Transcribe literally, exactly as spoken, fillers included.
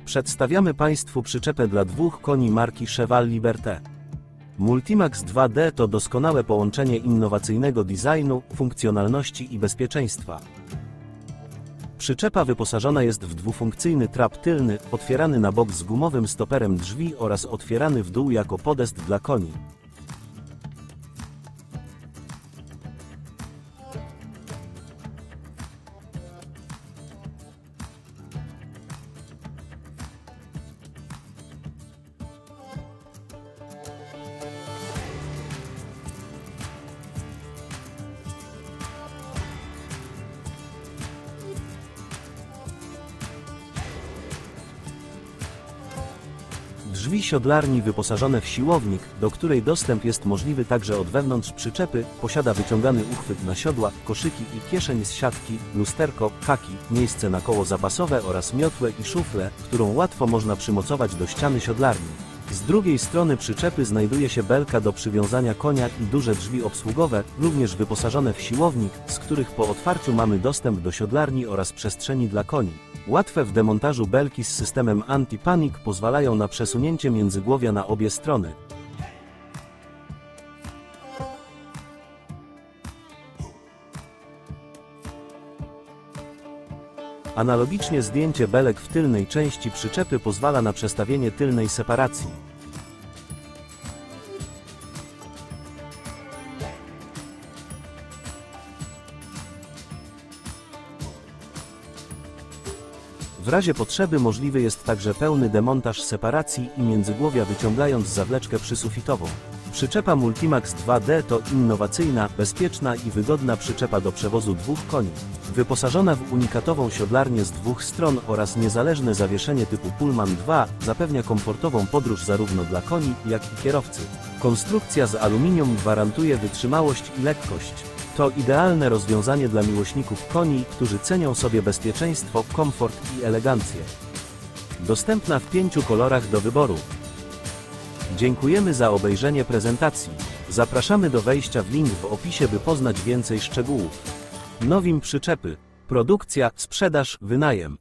Przedstawiamy Państwu przyczepę dla dwóch koni marki Cheval Liberté. Multimax dwa D to doskonałe połączenie innowacyjnego designu, funkcjonalności i bezpieczeństwa. Przyczepa wyposażona jest w dwufunkcyjny trap tylny, otwierany na bok z gumowym stoperem drzwi oraz otwierany w dół jako podest dla koni. Drzwi siodlarni wyposażone w siłownik, do której dostęp jest możliwy także od wewnątrz przyczepy, posiada wyciągany uchwyt na siodła, koszyki i kieszeń z siatki, lusterko, haki, miejsce na koło zapasowe oraz miotłę i szuflę, którą łatwo można przymocować do ściany siodlarni. Z drugiej strony przyczepy znajduje się belka do przywiązania konia i duże drzwi obsługowe, również wyposażone w siłownik, z których po otwarciu mamy dostęp do siodlarni oraz przestrzeni dla koni. Łatwe w demontażu belki z systemem anti-panic pozwalają na przesunięcie międzygłowia na obie strony. Analogicznie zdjęcie belek w tylnej części przyczepy pozwala na przestawienie tylnej separacji. W razie potrzeby możliwy jest także pełny demontaż separacji i międzygłowia, wyciągając zawleczkę przysufitową. Przyczepa Multimax dwa D to innowacyjna, bezpieczna i wygodna przyczepa do przewozu dwóch koni. Wyposażona w unikatową siodlarnię z dwóch stron oraz niezależne zawieszenie typu Pullman dwa, zapewnia komfortową podróż zarówno dla koni, jak i kierowcy. Konstrukcja z aluminium gwarantuje wytrzymałość i lekkość. To idealne rozwiązanie dla miłośników koni, którzy cenią sobie bezpieczeństwo, komfort i elegancję. Dostępna w pięciu kolorach do wyboru. Dziękujemy za obejrzenie prezentacji. Zapraszamy do wejścia w link w opisie, by poznać więcej szczegółów. Nowim przyczepy. Produkcja, sprzedaż, wynajem.